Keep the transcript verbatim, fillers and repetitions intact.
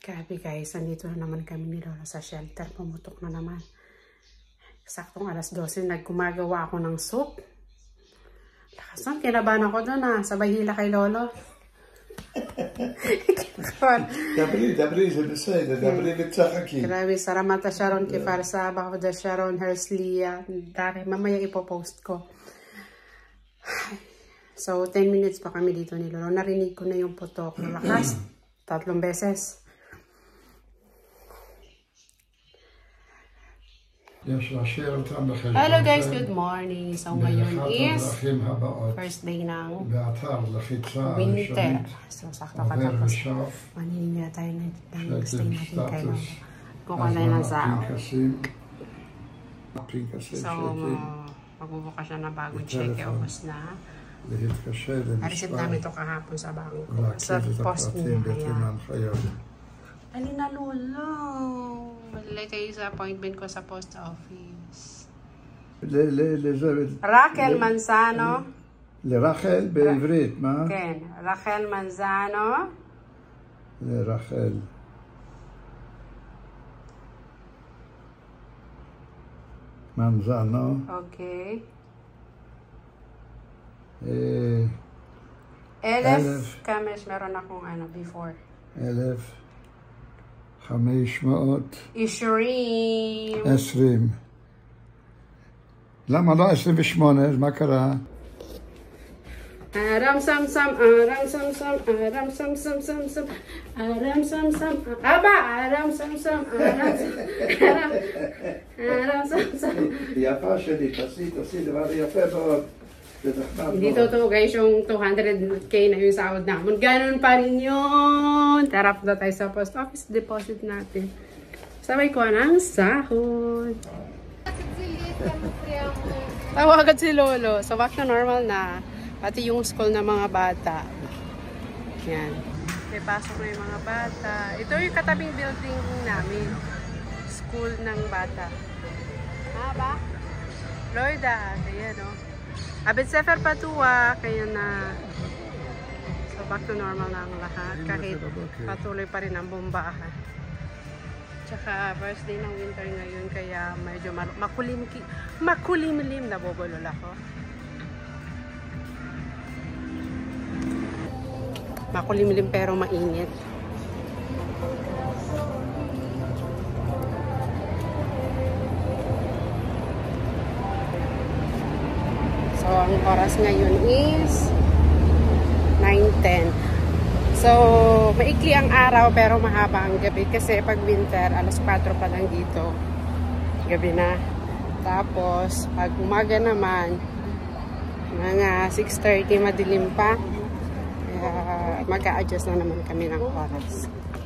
Grabe guys, nandito na naman kami ni Lola sa shelter. Pumutok na naman. Saktong alas dose, nagkumagawa ako ng soup. Lakasan, kinabahan ako doon ah. Sabay hila kay Lolo. דברי, דברי, זה בסדר, דברי וצחקי. Grabe, saramata Sharon Kifarsa, Bakuda Sharon, Herslia. Dami, mamaya ipopost ko. So, ten minutes pa kami dito ni Lolo. Narinig ko na yung putok. Lakas. Tatlong beses. Hello guys, good morning. So ngayon is first day ng winter. So sakto katapos maninira tayo ng stay natin kay Lolo. Kukuha tayo ng sao. So magbubukas siya na bagong check. Ubus na. I-receive namin ito kahapon sa bangko. Sa post niya. Alin na Lolo? Malilay tayo sa appointment ko sa post office. Raquel Manzano. לרחל בעברית, מה? כן, רחל מנזנו. לרחל. מנזנו. אוקיי. אלף. כמה יש meron akong ano before? אלף. חמש מאות. עשרים. עשרים. למה לא עשרים ושמונה? מה קרה? ארם סם סם, ארם סם סם, ארם סם סם סם סם, ארם סם סם, אבא, ארם סם סם, ארם סם, ארם סם סם. יפה שלי, תעשי, תעשי דבר יפה מאוד. Hindi totoo guys yung two hundred K na yung sahod namin. Ganun pa rin yun. Tarap na tayo sa post office. Deposit natin. Sabay ko ng sahod. Tawagan si Lolo. So back to normal na. Pati yung school ng mga bata. Yan. May pasok na yung mga bata. Ito yung katabing building namin. School ng bata. Ha ba? Florida. Ayan o. Oh. Abid Sefer Patua, kaya na so back to normal na ang lahat kahit patuloy pa rin ang bombahan. Tsaka first day ng winter ngayon kaya medyo makulim makulimlim na bobulol ako. Makulimlim pero mainit. So, ang oras ngayon is nine ten. So, maikli ang araw pero mahaba ang gabi kasi pag winter, alas kwatro pa lang dito. Gabi na. Tapos, pag umaga naman, mga six thirty madilim pa. Kaya mag-a-adjust na naman kami ng oras.